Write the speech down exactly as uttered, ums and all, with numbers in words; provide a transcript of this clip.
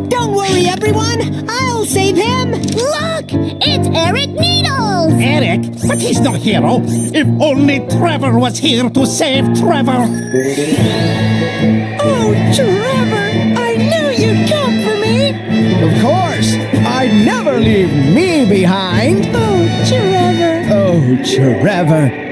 Don't worry, everyone. I'll save him. Look! It's Eric Needles! Eric? But he's no hero. If only Trevor was here to save Trevor. Oh, Trevor! I knew you'd come for me. Of course. I'd never leave me behind. Oh, Trevor. Oh, Trevor.